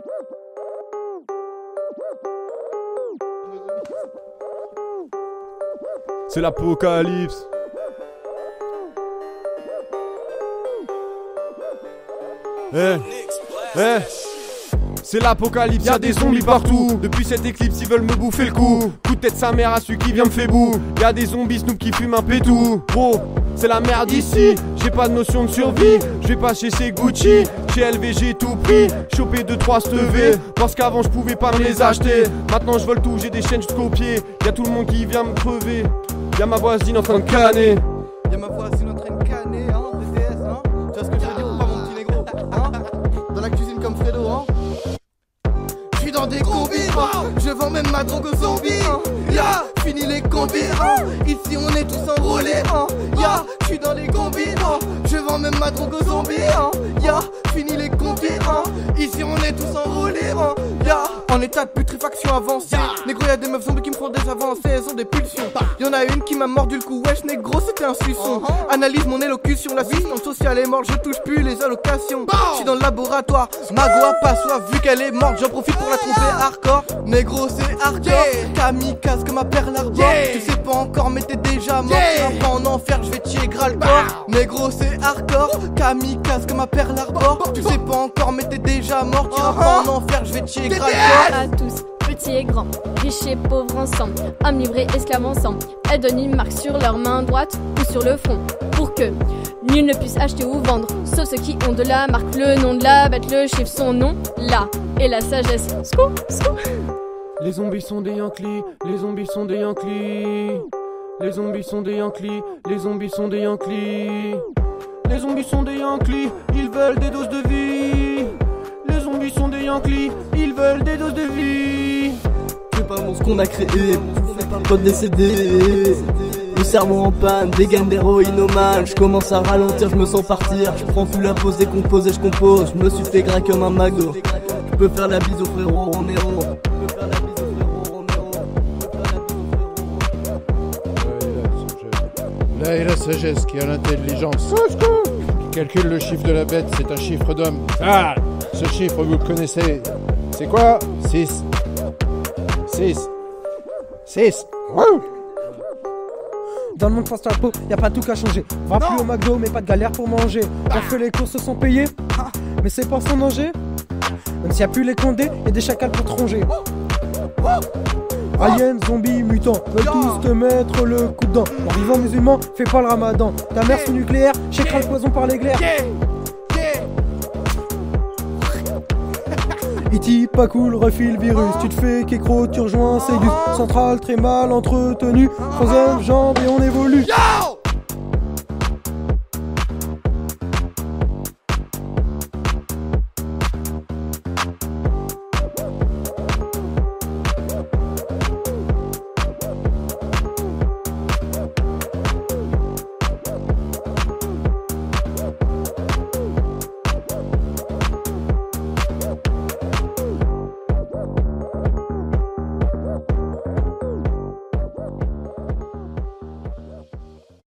C'est l'apocalypse. C'est l'apocalypse, y'a des zombies partout. Depuis cette éclipse, ils veulent me bouffer le cou. Coup de tête sa mère à celui qui vient me fait boue. Y'a des zombies Snoop qui fument un pétou. Bro, c'est la merde ici. J'ai pas de notion de survie. Je vais pas chez Gucci. Chez LV j'ai tout pris. Choper 2-3 stevés. Parce qu'avant je pouvais pas me les acheter. Maintenant je vole tout, j'ai des chaînes jusqu'aux pieds. Y'a tout le monde qui vient me crever. Y'a ma voisine en train de canner. Y'a ma voisine en train de canner, hein, BTS, hein. Tu vois ce que je veux dire ou pas, mon petit négro, hein. Dans la cuisine comme Fredo, hein. J'suis dans des combis, hein. Je vends même ma drogue aux zombies, hein. Ya, fini les combis, hein. Ici on est tous enrôlés, hein. Ya, j'suis dans les combis, hein. Je vends même ma drogue aux zombies, hein. Ya, fini les combis, hein. Ici on est tous enrôlés, hein. Ya, en état de putréfaction avancée. Négro, y'a des meufs zombies qui me font des avancées, elles ont des pulsions. Y'en a une qui m'a mordu le cou, wesh négro, c'était un suçon. Analyse mon élocution, l'assistance sociale est morte, je touche plus les allocations. J'suis dans le laboratoire, Mago a pas soif, vu qu'elle est morte, j'en profite pour la tromper hardcore. Négro, c'est hardcore, kamikaze comme ma perle arbor. Tu sais pas encore, mais t'es déjà mort. T'iras pas en enfer, j'vais tuer Graal corps. Négro, c'est hardcore, kamikaze comme ma perle arbor. Tu sais pas encore, mais t'es déjà mort. T'iras pas en enfer, j'vais tuer Graal corps. À tous, petits et grands, riches et pauvres ensemble, hommes livrés, esclaves ensemble. Elles donnent une marque sur leur main droite ou sur le front, pour que nul ne puisse acheter ou vendre, sauf ceux qui ont de la marque, le nom de la bête, le chiffre, son nom, là, et la sagesse. Scoop, scoop. Les zombies sont des Yankees, les zombies sont des Yankees. Les zombies sont des Yankees, les zombies sont des Yankees. Les zombies sont des Yankees, ils veulent des doses de vie. Les zombies sont des Yankees, ils veulent des doses de vie. C'est pas mon ce qu'on a créé, pas décédé. Le cerveau en panne, des gaines d'héroïnomane. Je commence à ralentir, je me sens partir. Je prends plus la pause, décompose et je compose. Je me suis fait gras comme un McDo. Je peux faire la bise au frérot, on est héros. Là est la sagesse qui a l'intelligence. Qui calcule le chiffre de la bête, c'est un chiffre d'homme. Ah, ce chiffre vous le connaissez. C'est quoi? 6. 6. 6. Dans le monde face à la peau, y'a pas tout qu'à changer. Va plus au McDo, mais pas de galère pour manger. On fait les courses sont payées, mais c'est pas sans danger. Même s'il y a plus les condés, y'a des chacals pour te ronger. Aliens, zombies, mutants, veulent tous te mettre le coup dedans. En vivant musulman, fais pas le ramadan. Ta mère sous nucléaire, checkera le poison par l'éclair. E.T. pas cool, refile virus. Tu te fais qu'écro, tu rejoins Ségus. Centrale très mal entretenue. Troisième jambe et on évolue.